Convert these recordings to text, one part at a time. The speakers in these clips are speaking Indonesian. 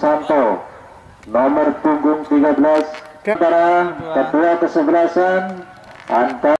Santo, nomor punggung 13, antara kedua kesebelasan antara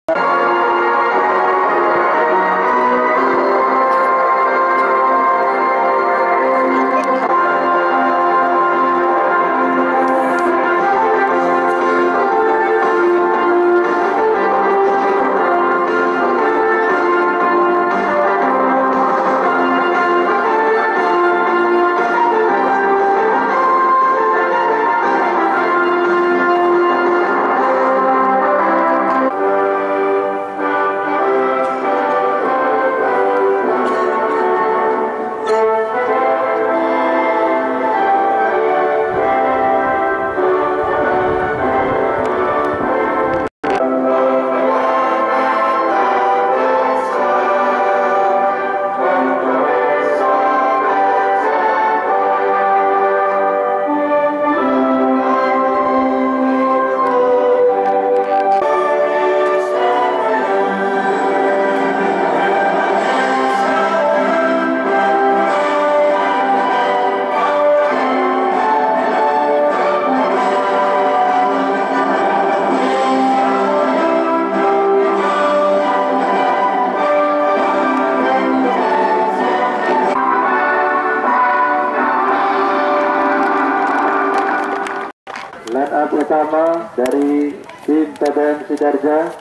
line up utama dari tim PDM Sidarja.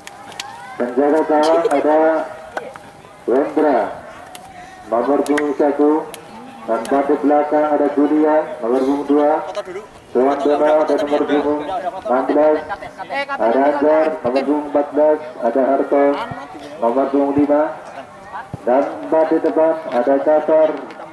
Penjaga gawang ada Wendra, nomor punggung 1, dan batu belakang ada Julia, nomor punggung 2, Suwandono ada nomor punggung 16, ada Anjar, nomor punggung 14, ada Harto, nomor punggung 5, dan di depan ada Cator.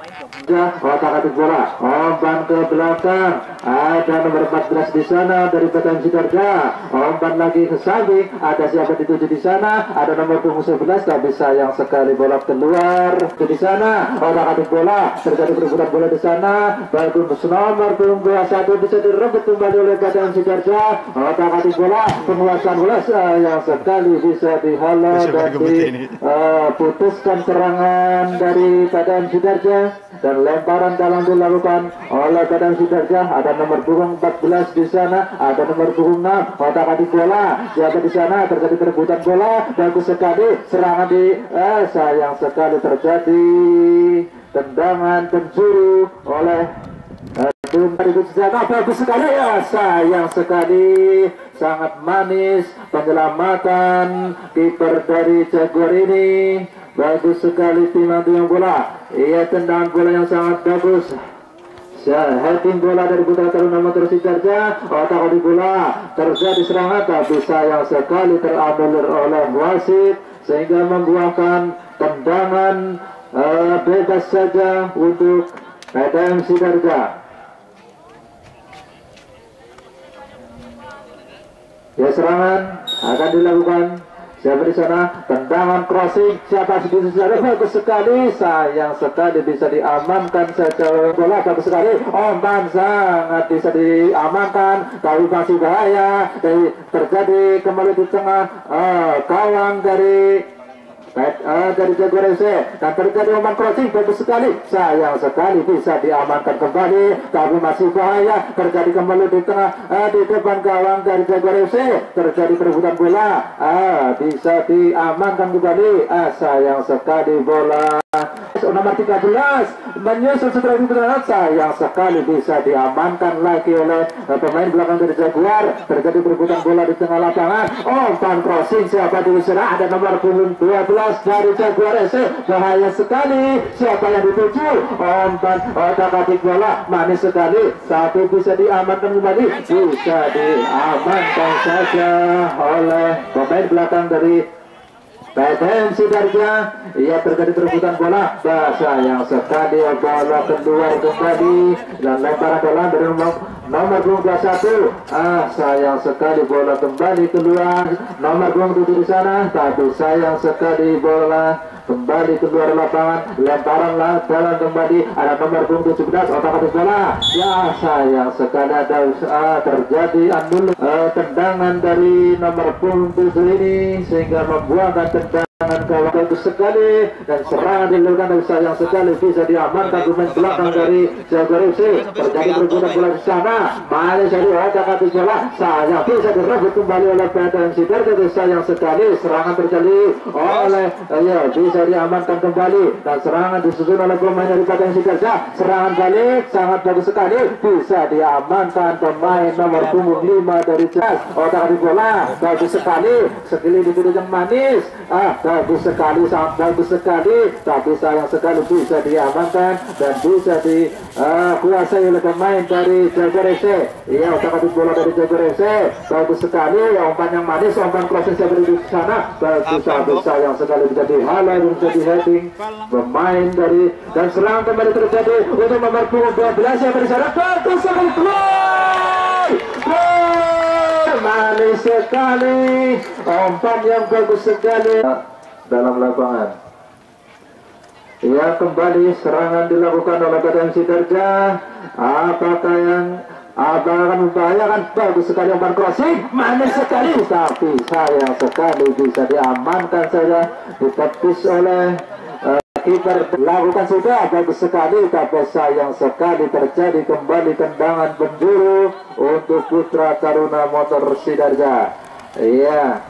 Otak-atik bola, umpan ke belakang, ada nomor 14 di sana dari PTM Sidarja. Umpan lagi ke samping, ada siapa dituju di sana, ada nomor punggung 11, tapi sayang sekali bola keluar di sana. Otak-atik bola, terjadi perebutan bola di sana. Bagus, nomor punggung 21 bisa direbut kembali oleh PTM Sidarja. Otak-atik bola, penguasaan bola sayang sekali bisa dihalau dan diputuskan serangan dari PTM Sidarja. Dan lemparan dalam dilakukan oleh PTM Sidarja. Ada nomor punggung 14 di sana, ada nomor punggung 6. Otak-atik bola, siapa di sana, terjadi perebutan bola. Bagus sekali serangan di sayang sekali terjadi tendangan penjuru oleh tim Sidarja. Bagus sekali ya, sayang sekali, sangat manis penyelamatan kiper dari Jaguar ini. Bagus sekali timbang bola. Iya, tendangan bola yang sangat bagus. Heading bola dari putra taruna motor Sidarja. Otak-atik bola, terjadi serangan tapi sayang sekali teranulir oleh wasit sehingga membuahkan tendangan bebas saja untuk PTM Sidarja. Ya, serangan akan dilakukan. Siapa di sana? Tendangan crossing. Siapa di sana? Bagus sekali. Sayang sekali bisa diamankan saja bola. Bagus sekali. Umpan sangat bisa diamankan. Tapi masih bahaya. Terjadi kembali di tengah gawang dari Jaguar FC, dan terjadi umpan crossing. Bagus sekali, sayang sekali bisa diamankan kembali, tapi masih bahaya. Terjadi kembali di tengah di depan gawang dari Jaguar FC, terjadi perebutan bola, bisa diamankan kembali. Sayang sekali bola nomor 13 menyusul setelah itu, sayang sekali bisa diamankan lagi oleh pemain belakang dari Jaguar. Terjadi perebutan bola di tengah lapangan. Umpan crossing, siapa di sana? Ada nomor punggung 12 dari Jaguar FC. Bahaya sekali, siapa yang dituju? Umpan otak-atik bola, manis sekali, tapi bisa diamankan kembali. Bisa diamankan saja oleh pemain belakang dari PTM Sidarja. Ia terjadi perebutan bola. Sayang sekali bola kedua kembali dan lemparan bola dari nomor punggung 21. Sayang sekali bola kembali keluar. Nomor punggung 7 di sana, tapi sayang sekali bola kembali keluar lapangan. Lemparan dalam kembali, ada nomor punggung 17. Otak-atik bola. Ya, sayang sekali ada terjadi tendangan dari nomor punggung 7 ini sehingga membuahkan tendangan serangan kawan bagus sekali dan serangan dilakukan dari sayang sekali bisa diamankan pemain belakang dari Jaguar FC. Terjadi perebutan bola di sana. Manis dari otak-atik bola sayang bisa direbut kembali oleh PTM Sidoarjo. Sayang sekali serangan terjadi oleh bisa diamankan kembali dan serangan disusun oleh pemain dari PTM Sidoarjo. Serangan balik sangat bagus sekali bisa diamankan pemain nomor punggung 5 dari Jas. Otak-atik bola bagus sekali sekali diberi yang manis. Bagus sekali, sangat bagus sekali, tapi sayang sekali bisa diamankan dan bisa dikuasai oleh pemain dari Jaguar FC. Iya, otak-atik bola dari Jaguar FC bagus sekali, umpan yang manis, umpan proses yang berada di sana bagus, tapi sayang sekali bisa dihalau, bisa di heading pemain dari dan serangan kembali terjadi untuk nomor punggung 12 yang bersara bagus sekali, gol manis sekali, umpan yang bagus sekali dalam lapangan. Ya, kembali serangan dilakukan oleh PTM Sidoarjo. Apakah yang akan membahayakan? Bagus sekali umpan crossing, manis sekali, tapi sayang sekali bisa diamankan saja, ditepis oleh kiper. Lakukan sudah bagus sekali, tapi sayang sekali terjadi kembali tendangan penjuru untuk Putra Taruna Motor Sidoarjo. Iya,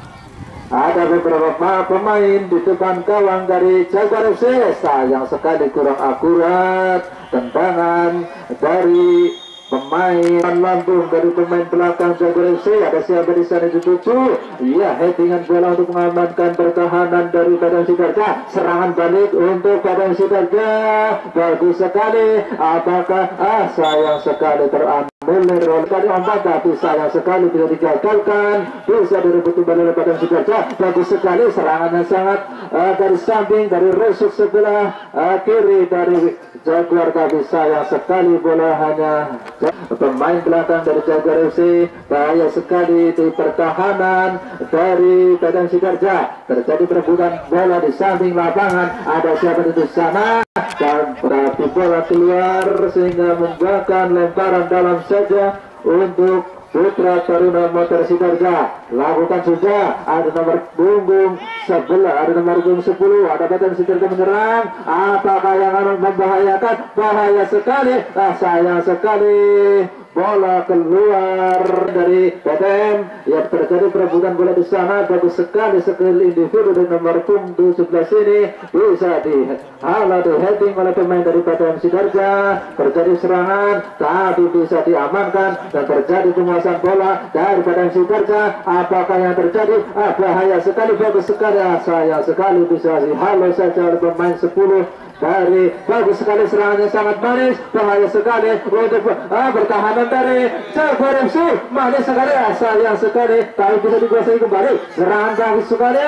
ada beberapa pemain di depan gawang dari Jaguar FC. Sayang sekali kurang akurat tendangan dari pemain lambung dari pemain belakang Jaguar FC. Ada siapa di sana dituju? Iya, headingan bola untuk mengamankan pertahanan dari PTM Sidoarjo. Serangan balik untuk PTM Sidoarjo. Bagus sekali. Apakah sayang sekali teranulir oleh tadi umpan, tapi sayang sekali bisa digagalkan. Bisa direbut kembali oleh PTM Sidoarjo. Bagus sekali serangannya sangat dari samping dari rusuk sebelah kiri dari Jaguar, tapi sayang sekali bola hanya pemain belakang dari Jaguar FC. Bahaya sekali di pertahanan dari PTM Sidoarjo. Terjadi perebutan bola di samping lapangan. Ada siapa di sana dan tapi bola keluar sehingga membuahkan lemparan dalam saja untuk Putra Taruna Motor Sidoarjo. Lakukan sudah, ada nomor punggung 11, ada nomor punggung 10, ada PTM Sidoarjo menyerang. Apakah yang akan membahayakan? Bahaya sekali, sayang sekali bola keluar dari PTM. Ya, terjadi perebutan bola di sana. Bagus sekali individu dari nomor punggung 17 ini bisa dihalau, di heading oleh pemain dari PTM Sidoarjo. Terjadi serangan tapi bisa diamankan dan terjadi penguasaan bola dari PTM Sidoarjo. Apakah yang terjadi? Bahaya sekali, bagus sekali, sayang sekali bisa dihalau saja oleh pemain 10 dari. Bagus sekali serangannya sangat manis, bahaya sekali untuk pertahanan dari Jaguar FC. Manis sekali, sayang sekali, tapi bisa dikuasai kembali. Serangan bagus sekali,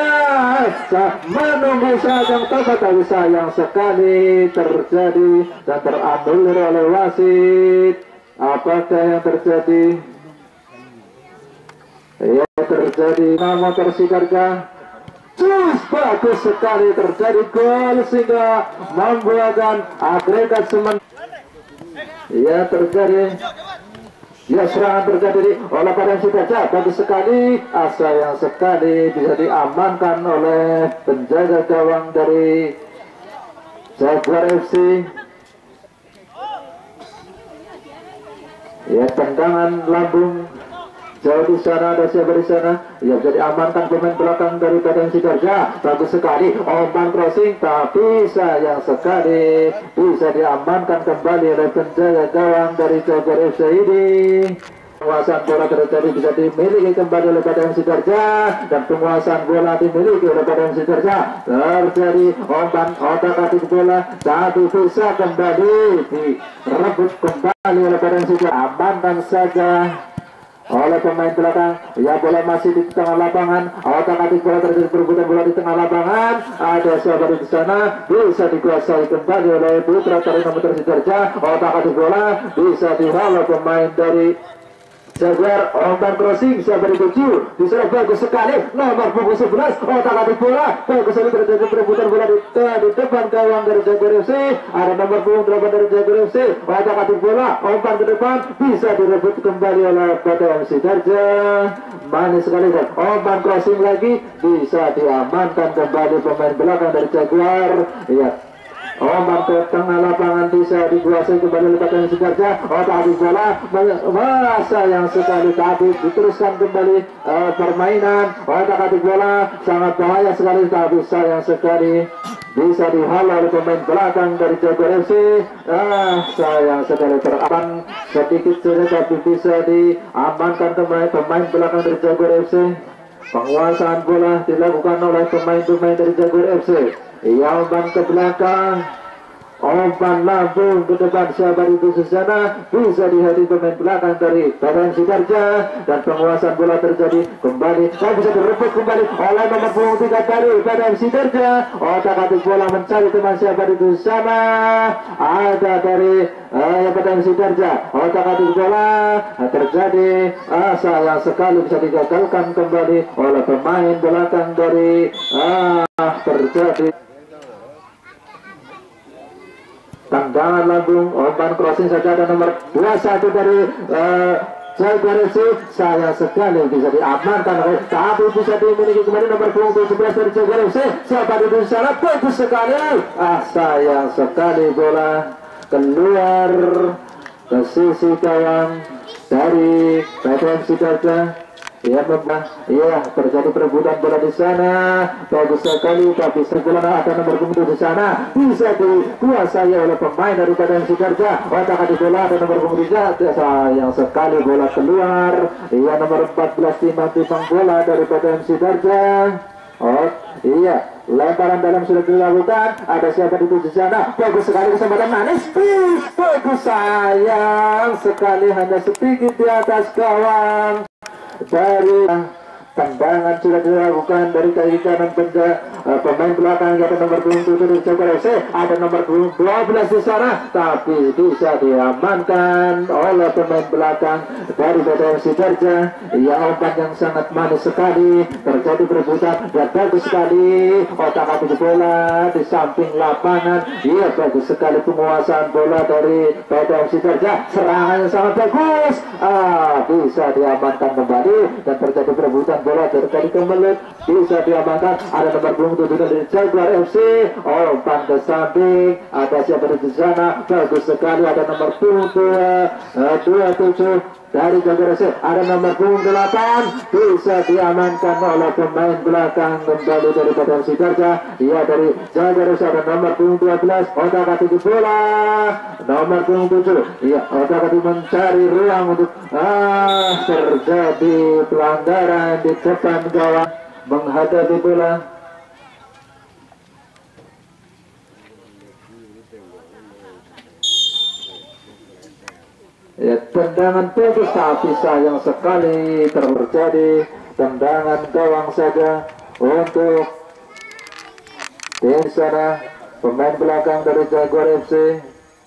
menunggu saat yang tepat, tapi sayang sekali terjadi dan teranulir oleh wasit. Apakah yang terjadi? Ya, terjadi Motor Sidoarjo. Bagus sekali terjadi gol sehingga membuahkan agregat sementara. Ya, terjadi. Ya, serangan terjadi oleh PTM Sidoarjo. Bagus sekali, sayang sekali bisa diamankan oleh penjaga gawang dari Jaguar FC. Ya, tendangan lambung jauh di sana, ada siapa di sana? Ya, bisa diamankan pemain belakang dari PTM Sidoarjo. Bagus sekali umpan crossing, tapi sayang sekali bisa diamankan kembali oleh penjaga gawang dari Jaguar FC ini. Penguasaan bola terjadi bisa dimiliki kembali oleh PTM Sidoarjo dan penguasaan bola dimiliki oleh PTM Sidoarjo. Terjadi umpan otak-atik bola tapi bisa kembali direbut kembali oleh PTM Sidoarjo. Amankan saja oleh pemain belakang. Ya, bola masih di tengah lapangan. Otak-atik bola terjadi perebutan bola di tengah lapangan. Ada siapa di sana? Bisa dikuasai kembali oleh Putra Taruna Motor Sidoarjo. Otak-atik bola bisa dihalau pemain dari Jaguar umpan crossing siapa dituju diserang bagus sekali nomor punggung 11 otak-atik bola bagus sekali terjadi perebutan bola di depan gawang dari Jaguar FC. Ada nomor punggung 8 dari Jaguar FC otak-atik bola umpan ke depan bisa direbut kembali oleh PTM Sidarja. Manis sekali dan umpan crossing lagi bisa diamankan kembali pemain belakang dari Jaguar. Iya, umpan ke tengah lapangan bisa dikuasai kembali oleh PTM Sidarja. Otak-atik bola sayang sekali tapi diteruskan kembali permainan. Otak-atik bola sangat bahaya sekali tapi sayang sekali bisa dihalau oleh pemain belakang dari Jaguar FC. Sayang sekali teraman sedikit saja tapi bisa diamankan kembali pemain belakang dari Jaguar FC. Penguasaan bola dilakukan oleh pemain-pemain dari Jaguar FC. Ia umpan ke belakang, umpan lambung ke depan sahabat itu Susana bisa dihadapi pemain belakang dari PTM Sidarja dan penguasaan bola terjadi kembali dan bisa direbut kembali oleh nomor punggung 3 dari PTM Sidarja. Otak-atik bola mencari teman sahabat itu Susana ada dari PTM Sidarja. Otak-atik bola terjadi sayang sekali bisa digagalkan kembali oleh pemain belakang dari terjadi tendangan lambung umpan crossing saja ada nomor 21 dari Jaguar FC. Sayang sekali bisa diamankan tapi bisa dimiliki kembali nomor punggung 17 dari Jaguar FC. Siapa itu sana bagus sekali. Sayang sekali bola keluar ke sisi gawang dari PTM Sidarja. Iya, terjadi perebutan bola di sana. Bagus sekali, tapi sebulan ada nomor punggung di sana bisa dikuasai oleh pemain dari PTM Sidarja. Otak-atik bola ada nomor punggung 3. Sayang sekali bola keluar. Iya, nomor 14 timang bola dari PTM Sidarja. Oh, iya, lemparan dalam sudah dilakukan. Ada siapa di sana? Bagus sekali kesempatan manis. Bagus, sayang sekali hanya sedikit di atas gawang. Dari tendangan sudah dilakukan dari kaki kanan pemain belakang yang ada nomor punggung 7 dari Jaguar FC. Ada nomor punggung 12 di sana tapi bisa diamankan oleh pemain belakang dari PTM Sidarja. Ya, umpan yang sangat manis sekali terjadi perebutan dan bagus sekali otak-atik bola di samping lapangan. Iya, bagus sekali penguasaan bola dari PTM Sidarja. Serangan yang sangat bagus bisa diamankan kembali dan terjadi perebutan bola terjadi kemelut bisa diamankan. Ada nomor punggung 7 dari Jaguar FC. Umpan ke samping ada siapa di sana bagus sekali ada nomor punggung 27 dari Jaguar FC. Ada nomor punggung 8 bisa diamankan oleh pemain belakang kembali dari PTM Sidarja. Ia dari Jaguar FC ada nomor punggung 12 otak-atik bola nomor punggung 7. Iya, otak-atik mencari ruang untuk terjadi pelanggaran di depan gawang menghadapi bola. Ya, tendangan bagus tapi sayang sekali terjadi tendangan gawang saja untuk di sana pemain belakang dari Jaguar FC.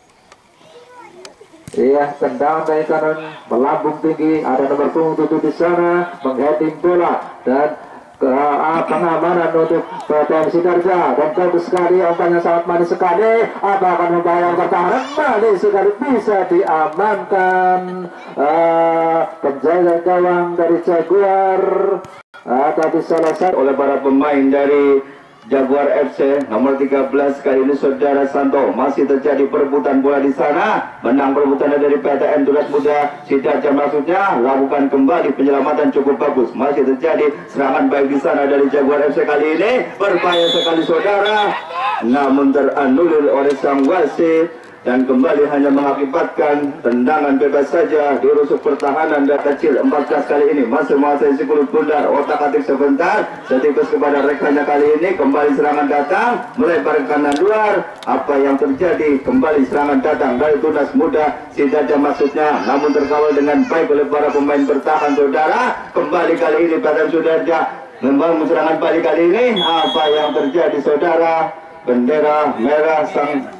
Iya, tendangan dari kanan melambung tinggi ada nomor punggung 7 di sana mengheading bola dan pengamanan untuk PTM Sidarja dan bagus sekali umpannya sangat manis sekali. Apa akan membayar pertahanan manis sekali bisa diamankan penjaga gawang dari Jaguar tapi selesai oleh para pemain dari Jaguar FC nomor 13 kali ini saudara Santo. Masih terjadi perebutan bola di sana. Menang perebutannya dari PTM Tunas Muda Sidarja maksudnya. Lakukan kembali penyelamatan cukup bagus. Masih terjadi serangan baik di sana dari Jaguar FC kali ini. Berbahaya sekali saudara. Namun teranulir oleh sang wasit dan kembali hanya mengakibatkan tendangan bebas saja di rusuk pertahanan dan kecil 14 kali ini masih menguasai si kulit bundar. Otak-atik sebentar setikus kepada rekannya kali ini. Kembali serangan datang melebar ke kanan luar. Apa yang terjadi? Kembali serangan datang dari Tunas Muda Sidarja maksudnya, namun terkawal dengan baik oleh para pemain bertahan saudara. Kembali kali ini PTM Sidarja membangun serangan balik kali ini. Apa yang terjadi saudara? Bendera merah sang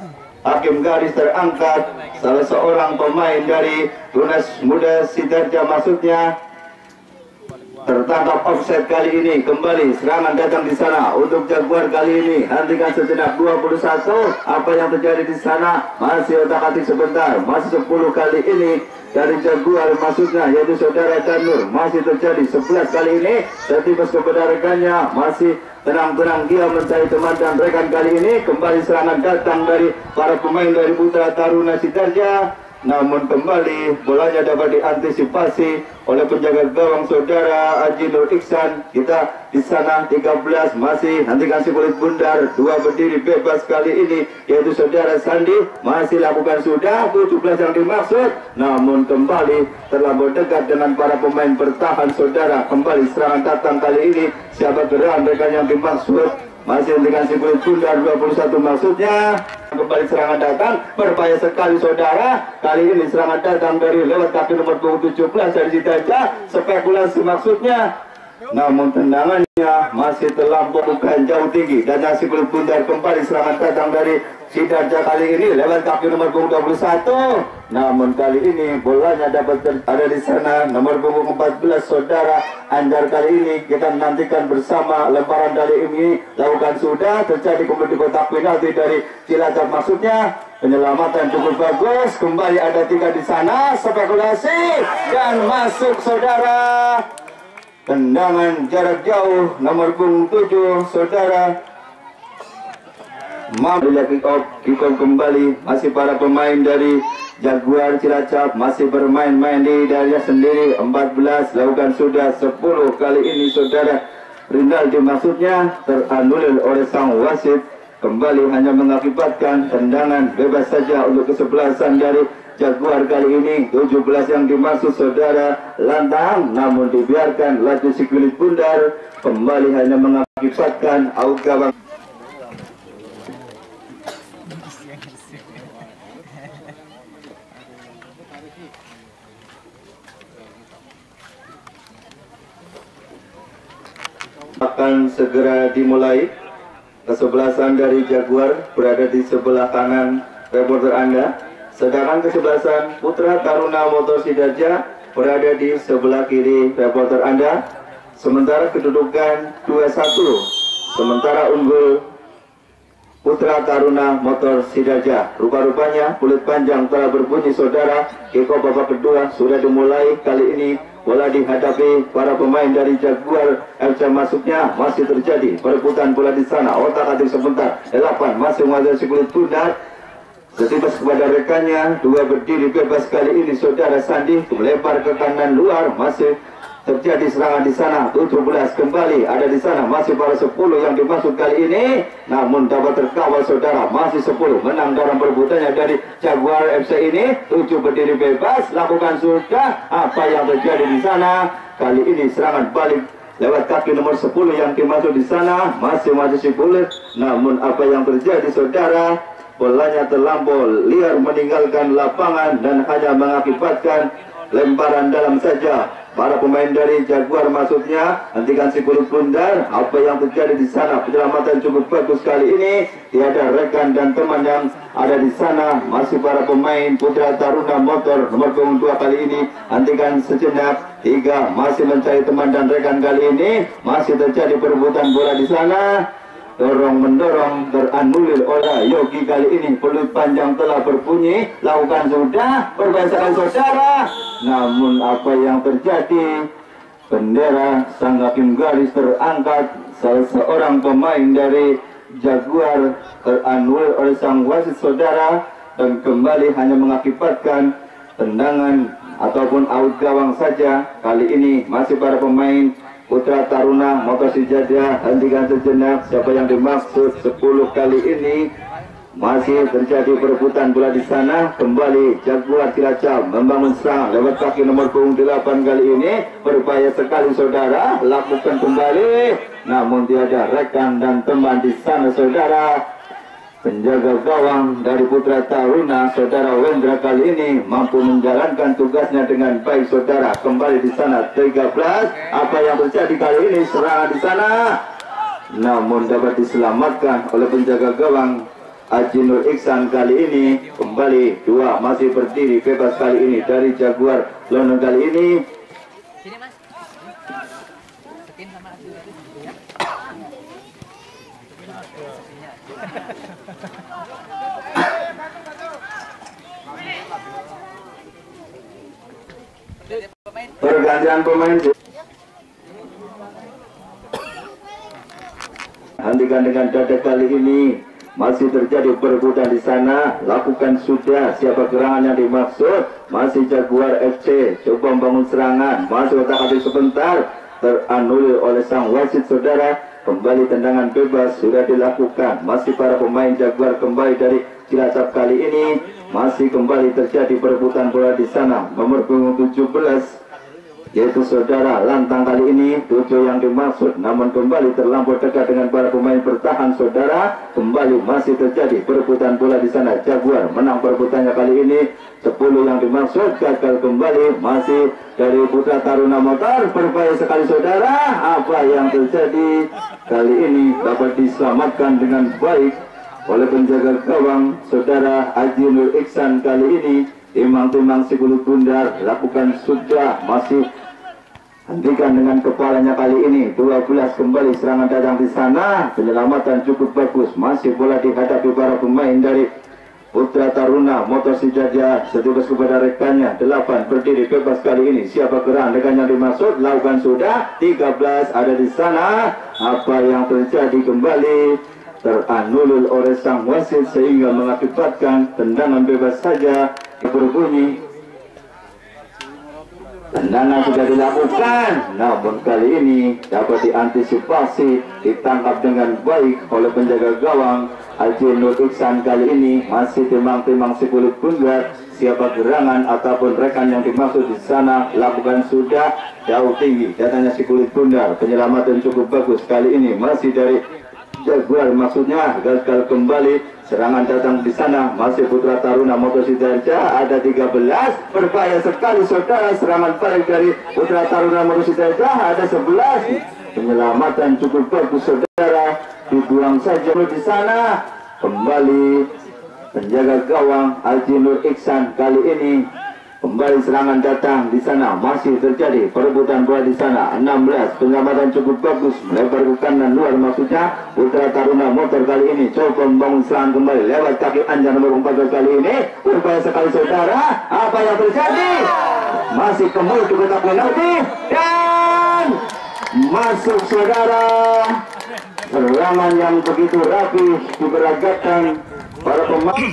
hakim garis terangkat, salah seorang pemain dari Tunas Muda Sidarja maksudnya, tertangkap offset kali ini. Kembali serangan datang di sana untuk Jaguar kali ini. Hentikan sejenak 21. Apa yang terjadi di sana? Masih otak-atik sebentar. Masih 10 kali ini dari Jaguar maksudnya, yaitu saudara Danur. Masih terjadi 11 kali ini. Tertibas kepada rekannya. Masih tenang-tenang dia mencari teman dan rekan kali ini. Kembali serangan datang dari para pemain dari Putra Taruna Sidarja. Namun kembali bolanya dapat diantisipasi oleh penjaga gawang saudara Haji Nur Iksan. Kita di sana 13 masih hentikan si kulit bundar. 2 berdiri bebas kali ini, yaitu saudara Sandi. Masih lakukan sudah 17 yang dimaksud. Namun kembali terlalu dekat dengan para pemain bertahan saudara. Kembali serangan datang kali ini. Siapa geran rekan yang dimaksud? Masih hentikan si kulit bundar 21 maksudnya. Kembali serangan datang, berbahaya sekali saudara. Kali ini serangan datang dari lewat kaki nomor 17 dari Sidarja. Spekulasi maksudnya. Namun tendangannya masih terlampau, bukan jauh tinggi. Dan si kulit bundar kembali serangan datang dari Sidarja kali ini lewat kaki nomor 21. Namun kali ini bolanya dapat ada di sana nomor punggung 14 saudara Anjar. Kali ini kita menantikan bersama lemparan dari ini lakukan sudah terjadi kemudian di kotak penalti dari Cilacap maksudnya. Penyelamatan cukup bagus. Kembali ada 3 di sana. Spekulasi dan masuk saudara. Tendangan jarak jauh nomor punggung 7 saudara. Mampulah kick off kembali. Masih para pemain dari Jaguar Cilacap masih bermain-main di daerah sendiri. 14 lakukan sudah 10 kali ini saudara. Rinaldi maksudnya teranulir oleh sang wasit. Kembali hanya mengakibatkan tendangan bebas saja untuk kesebelasan dari Jaguar kali ini. 17 yang dimaksud saudara lantang, namun dibiarkan laju si kulit bundar. Kembali hanya mengakibatkan out gawang. Akan segera dimulai. Kesebelasan dari Jaguar berada di sebelah kanan reporter Anda, sedangkan kesebelasan Putra Taruna Motor Sidarja berada di sebelah kiri reporter Anda. Sementara kedudukan 2-1, sementara unggul Putra Taruna Motor Sidarja. Rupa-rupanya kulit panjang telah berbunyi saudara. Kiko babak kedua sudah dimulai. Kali ini bola dihadapi para pemain dari Jaguar FC masuknya. Masih terjadi perebutan bola di sana. Otak-atik sebentar. 8 masih menghadapi kulit bundar. Setibas kepada rekannya. 2 berdiri bebas kali ini saudara Sandi. Melempar ke kanan luar. Masih terjadi serangan di sana. 17 kembali ada di sana. Masih para 10 yang dimaksud kali ini. Namun dapat terkawal saudara. Masih 10 menang dalam perebutannya dari Jaguar FC ini. 7 berdiri bebas. Lakukan sudah. Apa yang terjadi di sana? Kali ini serangan balik lewat kaki nomor 10 yang dimaksud di sana. Masih 10. Namun apa yang terjadi saudara? Bolanya terlampau liar meninggalkan lapangan dan hanya mengakibatkan lemparan dalam saja. Para pemain dari Jaguar maksudnya hentikan si kulit bundar. Apa yang terjadi di sana? Penyelamatan cukup bagus kali ini. Tiada rekan dan teman yang ada di sana. Masih para pemain Putra Taruna Motor nomor punggung 2 kali ini. Hentikan sejenak. 3 masih mencari teman dan rekan kali ini. Masih terjadi perebutan bola di sana. Dorong mendorong teranulir oleh Yogi kali ini. Peluit panjang telah berbunyi. Lakukan sudah. Berbahasakan saudara. Namun apa yang terjadi? Bendera sang hakim garis terangkat. Salah seorang pemain dari Jaguar teranulir oleh sang wasit saudara. Dan kembali hanya mengakibatkan tendangan ataupun out gawang saja. Kali ini masih para pemain Putra Taruna Motor Sidarja. Hentikan sejenak. Siapa yang dimaksud? 10 kali ini masih terjadi perebutan bola di sana. Kembali Jaguar Cilacap membangun serangan lewat kaki nomor punggung 8 kali ini. Berbahaya sekali saudara. Lakukan kembali. Namun tiada rekan dan teman di sana saudara. Penjaga gawang dari Putra Taruna saudara Wendra kali ini mampu menjalankan tugasnya dengan baik saudara. Kembali di sana 13. Apa yang terjadi kali ini? Serangan di sana. Namun dapat diselamatkan oleh penjaga gawang Haji Nur Iksan kali ini kembali 2 masih berdiri bebas kali ini dari Jaguar London kali ini. Sini Mas. Setin sama aku ya. Pergantian pemain. Hentikan dengan dada kali ini. Masih terjadi perebutan di sana. Lakukan sudah. Siapa gerangan yang dimaksud? Masih Jaguar FC. Coba membangun serangan. Masih otak-atik sebentar. Teranulir oleh sang wasit saudara. Kembali tendangan bebas sudah dilakukan. Masih para pemain Jaguar kembali dari Cilacap kali ini. Masih kembali terjadi perebutan bola di sana. Nomor punggung 17. Yaitu saudara Lantang kali ini 7 yang dimaksud, namun kembali terlampau dekat dengan para pemain bertahan saudara. Kembali masih terjadi perebutan bola di sana. Jaguar menang perebutannya kali ini. 10 yang dimaksud gagal kembali. Masih dari Putra Taruna Motor. Berbahaya sekali saudara. Apa yang terjadi kali ini dapat diselamatkan dengan baik oleh penjaga gawang saudara Haji Nur Iksan kali ini. Timang-timang si kulit bundar lakukan sudah, masih hentikan dengan kepalanya kali ini. 12 kembali serangan datang di sana. Penyelamatan cukup bagus. Masih bola dihadapi para pemain dari Putra Taruna Motor Sidarja. Setibas kepada rekannya 8 berdiri bebas kali ini. Siapa gerak rekan yang dimaksud? Lakukan sudah. 13 ada di sana. Apa yang terjadi kembali teranulir oleh sang wasit sehingga mengakibatkan tendangan bebas saja berbunyi. Tendangan sudah dilakukan, namun kali ini dapat diantisipasi, ditangkap dengan baik oleh penjaga gawang Haji Nur Iksan kali ini. Masih timang-timang si kulit bundar. Siapa gerangan ataupun rekan yang dimaksud di sana? Lakukan sudah, jauh tinggi datanya si kulit bundar. Penyelamatan cukup bagus kali ini. Masih dari Jaguar maksudnya, gagal kembali. Serangan datang di sana. Masih Putra Taruna Motor Sidarja. Ada 13. Berbahaya sekali saudara. Serangan balik dari Putra Taruna Motor Sidarja. Ada 11. Penyelamatan cukup bagus saudara. Dibuang saja di sana. Kembali penjaga gawang Haji Nur Iksan kali ini. Kembali serangan datang di sana. Masih terjadi perebutan bola di sana. 16. Penyelamatan cukup bagus. Melebar ke kanan luar maksudnya. Putra Taruna Motor kali ini coba membangun serangan kembali lewat kaki anjar nomor 14 kali ini. Berbahaya sekali saudara. Apa yang terjadi? Masih kembali ke kotak penalti dan masuk saudara. Serangan yang begitu rapi diberagakan para pemain.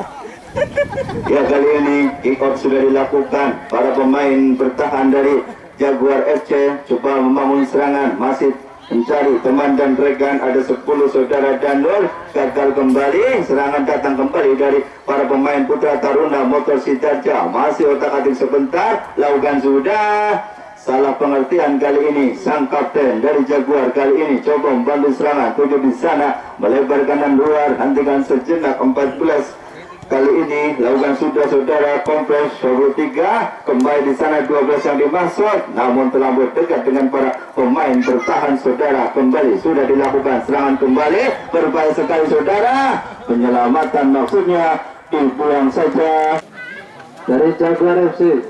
Ya, kali ini kick off sudah dilakukan. Para pemain bertahan dari Jaguar FC coba membangun serangan. Masih mencari teman dan rekan. Ada 10 saudara Danur. Gagal kembali. Serangan datang kembali dari para pemain Putra Taruna Motor Sidarja. Masih otak-atik sebentar. Lakukan sudah. Salah pengertian kali ini. Sang kapten dari Jaguar kali ini coba membantu serangan. 7 di sana. Melebar kanan luar. Hentikan sejenak. 14 kali ini lakukan sudah saudara. Kompleks 23. Kembali di sana 12 yang dimaksud, namun terlalu dekat dengan para pemain bertahan saudara. Kembali sudah dilakukan serangan kembali. Berbahaya sekali saudara. Penyelamatan maksudnya dibuang saja dari Jaguar FC.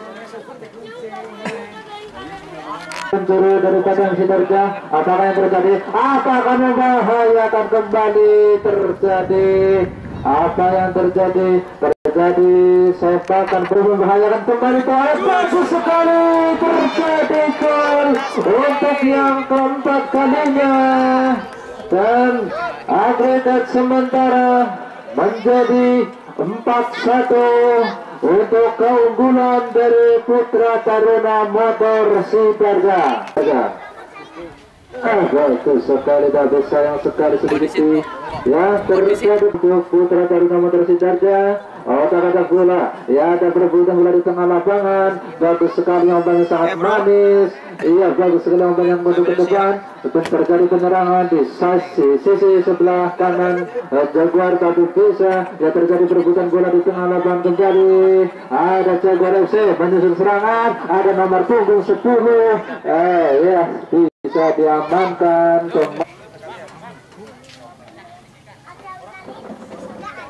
Pencuri dari Padang Sidarja. Apakah yang terjadi? Apakah membahayakan kembali terjadi? Apa yang terjadi? Terjadi sepakan membahayakan kembali. Bagus sekali terjadi gol untuk yang keempat kalinya, dan agregat sementara menjadi 4-1 untuk keunggulan dari Putra Taruna Motor Sidarja. Bagus sekali, tapi sayang sekali sedikit ya terjadi untuk Putra Taruna Motor Sidarja. Otak-atik bola, ya ada perebutan bola di tengah lapangan. Bagus sekali umpannya, sangat manis. Iya, bagus sekali umpannya yang menuju ke depan. Terjadi penyerangan di sisi sebelah kanan Jaguar, tapi bisa ya terjadi perebutan bola di tengah lapangan kembali. Ada Jaguar FC menyusun serangan. Ada nomor punggung 10. Ya bisa diamankan.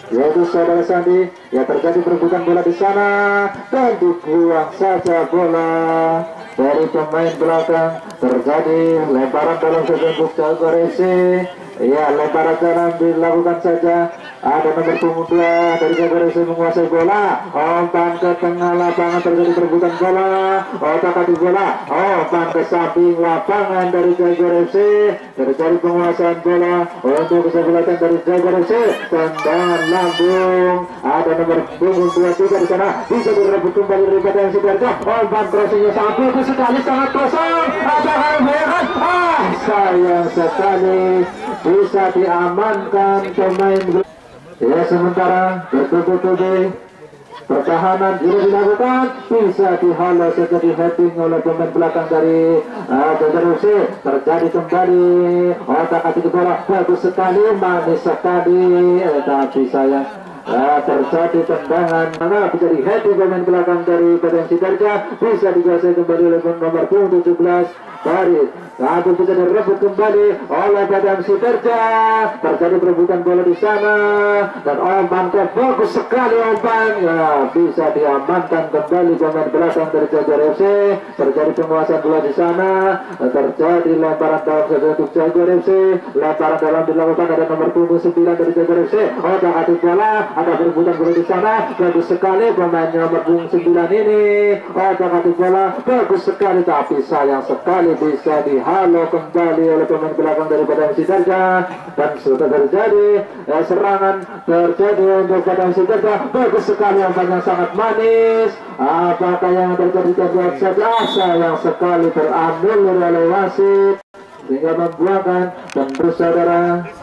yaitu saudara Sandi. Ya, terjadi perebutan bola di sana dan dibuang saja bola dari pemain belakang. Terjadi lemparan dalam sebentuk Jaguar FC. Ya, lemparan kanan dilakukan saja. Ada nomor punggung 2 dari Jaguar FC menguasai bola. Umpan ke tengah lapangan, terjadi perebutan bola. Otak-atik bola. Umpan ke samping lapangan dari Jaguar FC. Terjadi penguasaan bola untuk kesebelasan dari Jaguar FC. Tendangan lambung. Ada nomor punggung 23 di sana. Bisa direbut kembali dari Padang Sidoarjo. Umpan crossingnya sangat bagus sekali, sangat kosong. Ada hal merah. Sayang sekali. Bisa diamankan pemain. Ya, sementara bertubi-tubi pertahanan juga dilakukan, bisa dihalau saja di heading oleh pemain belakang dari Jaguar FC. Terjadi kembali otak-atik bola, bagus sekali, manis sekali, tapi sayang terjadi tendangan mana bisa di heading pemain belakang dari Padang Sidoarjo, bisa dikuasai kembali oleh nomor 17 dari Abu, bisa direbut kembali oleh Padang Sidoarjo. Terjadi perebutan bola di sana dan umpan bagus sekali umpan, ya, bisa diamankan kembali pemain belakang dari Jaguar FC. Terjadi penguasaan bola di sana, terjadi lemparan dalam sebentuk Jaguar FC. Lemparan dalam dilakukan, ada nomor punggung 9 dari Jaguar FC. Otak-atik bola, ada perebutan bola di sana, bagus sekali pemain nomor punggung 9 ini. Otak-atik bola, bagus sekali, tapi sayang sekali bisa dihalau kembali oleh pemain belakang dari Padang Sidoarjo. Dan sudah terjadi serangan terjadi untuk Padang Sidoarjo. Bagus sekali, umpannya sangat manis. Apakah yang terjadi terbuat saja? Sayang sekali terambil oleh wasit sehingga membuahkan. Dan saudara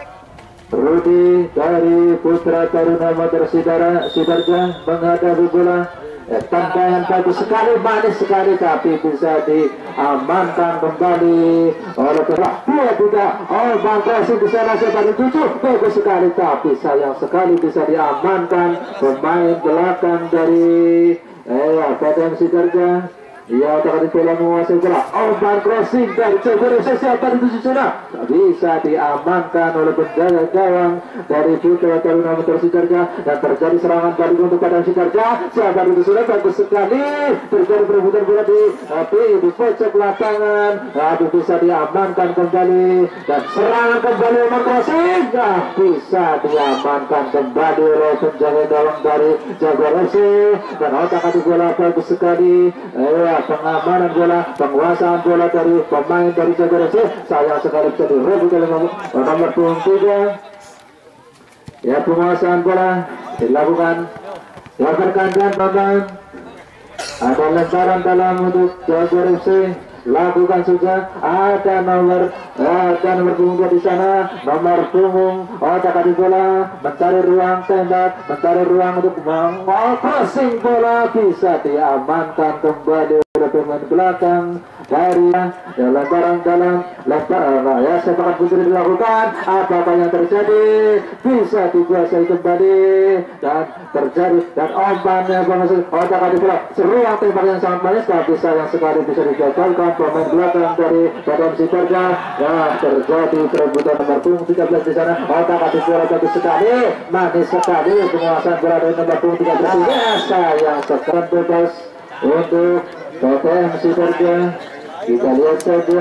Rudi dari Putra Taruna Motor Sidoarjo menghadapi bola. Tendangan bagus sekali, manis sekali, tapi bisa diamankan kembali oleh pihak 2-3. Bangkasi bisa nasib dari 7, bagus sekali, tapi sayang sekali bisa diamankan pemain belakang dari Padang Sidoarjo. Ya, otak-atik bola menguasai bola. Umpan crossing dari Jaguar FC, siapa di tujuh sana? Bisa diamankan oleh penjaga gawang dari Putra Taruna Motor Sidoarjo. Dan terjadi serangan balik untuk Padang Sidoarjo. Siapa di tujuh sana? Bagus sekali. Terjadi perebutan bola di pojok lapangan. Aduh, bisa diamankan kembali. Dan serangan kembali umpan crossing. Bisa diamankan kembali oleh penjaga gawang dari Jaguar FC. Dan otak-atik bola bagus sekali. Pengamanan bola, penguasaan bola dari pemain dari Jaguar FC. Sayang sekali bisa direbut oleh nomor punggung 3. Ya, penguasaan bola dilakukan. Dilakukan pemain. Ada lemparan dalam untuk Jaguar FC. Lakukan saja. Ada nomor punggung 2 di sana. Nomor punggung otak-atik bola, mencari ruang tembak, mencari ruang untuk crossing bola, bisa diamankan kembali oleh pemain belakang dari lemparan dalam sepakat putri dilakukan. Apakah yang terjadi? Bisa dikuasai kembali dan terjadi, dan umpannya otak-atik bola, seruang tembak yang sangat manis, tapi sayang sekali bisa digagalkan pemain belakang dari Padang Sidoarjo. Ya, terjadi perebutan nomor punggung 13 di sana. Otak-atik bola bagus sekali, manis sekali penguasaan bola dari nomor punggung 13. Ya, sayang sekali bebas untuk Padang Sidoarjo. Kita lihat saja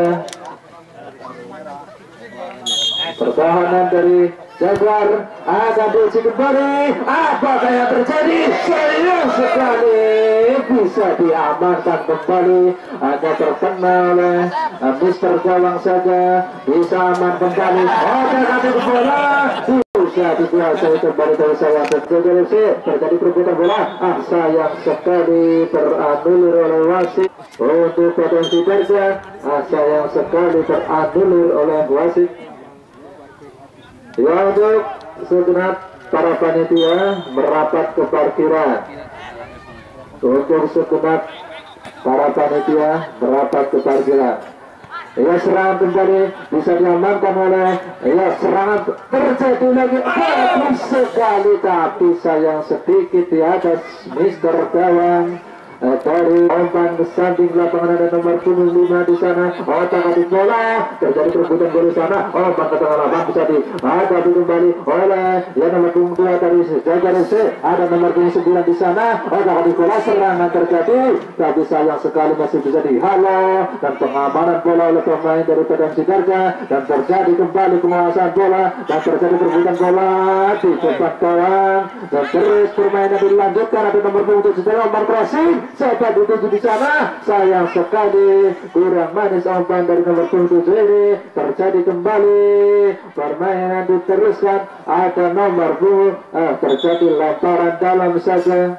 pertahanan dari Jaguar akan diuji kembali. Apakah yang terjadi? Sayang sekali bisa diamankan kembali. Hanya terkena oleh Mister Gawang saja, bisa aman kembali. Otak-atik bola bisa dikuasai kembali dari sayang Jaguar FC. Terjadi perebutan bola. Sayang sekali teranulir oleh wasit untuk Padang Sidoarjo. Sayang sekali teranulir oleh wasit. Ya, untuk segenap para panitia merapat ke parkiran. Untuk segenap para panitia merapat ke parkiran. Ya, serangan kembali bisa diamankan oleh serangan terjadi lagi. Bagus sekali, tapi sayang sedikit di atas Mister Gawang. dari umpan ke samping lapangan ada nomor 5 di sana. Otak-atik bola terjadi perebutan bola di sana. Umpan ke tengah lapangan bisa dihadapi kembali oleh yang nomor 2 dari Jaguar FC. Ada nomor 9 di sana. Otak-atik bola serangan terjadi, tapi sayang sekali masih bisa dihalau dan pengamanan bola oleh pemain dari Padang Sidarja, dan terjadi kembali penguasaan bola dan terjadi perebutan bola di depan gawang dan terus permainan dilanjutkan. Ada nomor 7 nomor crossing sepak dituju di sana. Sayang sekali kurang manis umpan dari nomor 7 ini. Terjadi kembali permainan diteruskan. Ada nomor 2 terjadi lemparan dalam saja.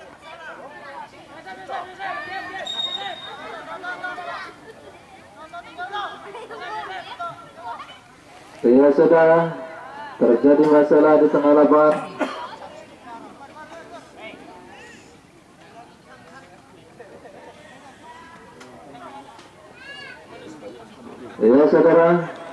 Ya sudah terjadi masalah di tengah lapangan. Ya saudara,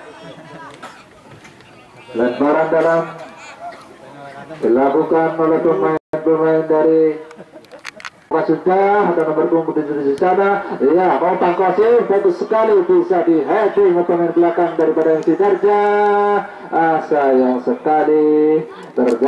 lemparan dalam dilakukan oleh pemain dari sudah ada nomor 7 di sana. Ya, umpan crossing bagus sekali, bisa di heading pemain belakang daripada Sidarja. Sayang sekali terjadi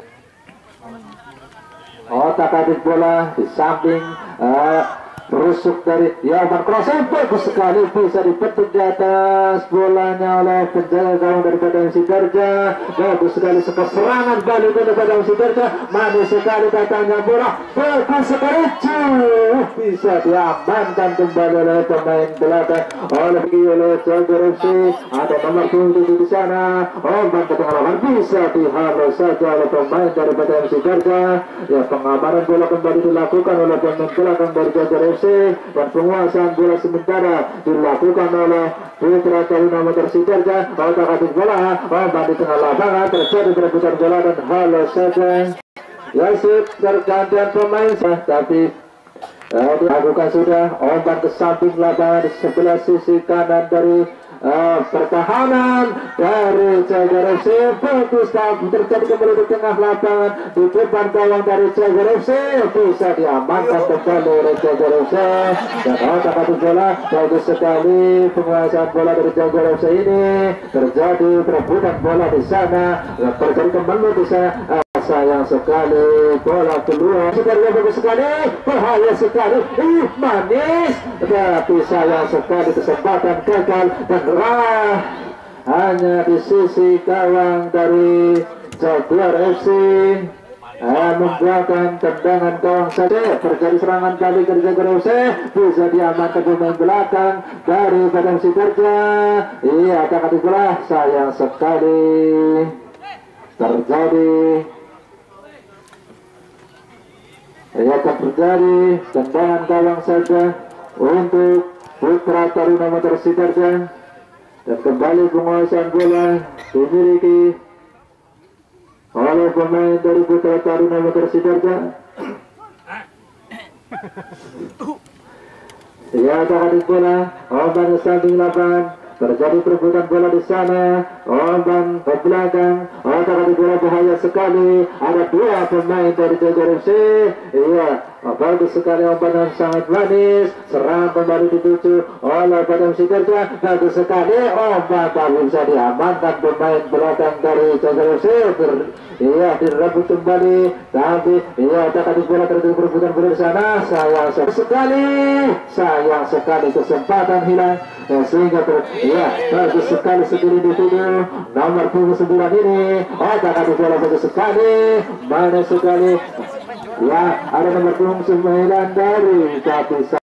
otak-atik bola di samping rusuk dari umpan crossing bagus sekali, bisa dipetik di atas bolanya oleh penjaga gawang daripada Sidarja. Bagus sekali serangan balik daripada Sidarja, manis sekali datangnya bola, bagus sekali, bisa diamankan kembali oleh pemain belakang oleh Jaguar FC. Ada nomor 7 di sana. Umpan ke tengah lapangan bisa dihalau saja oleh pemain daripada Sidarja. Ya, pengamanan bola kembali dilakukan oleh pemain belakang dari Jaguar FC dan penguasaan bola sementara dilakukan oleh Putra Taruna Motor Sidarja. Otak-atik bola, umpan di tengah lapangan, terjadi perebutan bola dan halau saja. Ya, pergantian pemain, tapi dilakukan sudah. Umpan ke samping lapangan di sebelah sisi kanan dari pertahanan dari Jaguar FC. Bagus, terjadi kembali di tengah lapangan di depan gawang dari Jaguar FC, bisa diamankan kembali oleh Jaguar FC dan otak-atik bola. Bagus sekali penguasaan bola dari Jaguar FC ini. Terjadi perebutan bola di sana, terjadi kembali di sana. Sayang sekali bola keluar. Sidarja bagus sekali, bahaya sekali, manis, tapi sayang sekali kesempatan gagal dan hanya di sisi gawang dari Jaguar FC membuahkan tendangan gawang saja. Terjadi serangan balik dari Jaguar FC, bisa diamankan pemain belakang dari Padang Sidarja. Iya, akan bola, sayang sekali terjadi. Akan terjadi tendangan gawang saja untuk Putra Taruna Motor Sidarja, dan kembali penguasaan bola dimiliki oleh pemain dari Putra Taruna Motor Sidarja. Ya, akan bola, umpan ke samping lapangan, terjadi perebutan bola di sana. Umpan ke belakang, otak-atik bola bahaya sekali. Ada 2 pemain dari Jaguar FC. Iya, bagus sekali umpan yang sangat manis. Serangan kembali dituju oleh Padang Sidarja. Bagus sekali umpan, tapi bisa diamankan pemain belakang dari Jaguar FC. Iya, direbut kembali, tapi iya, otak-atik bola terjadi perebutan bola di sana. Sayang sekali kesempatan hilang, sehingga bagus sekali segini dituju nomor 9 ini. Otak-atik bola bagus sekali, manis sekali. Ya, ada nomor 9 dari tapi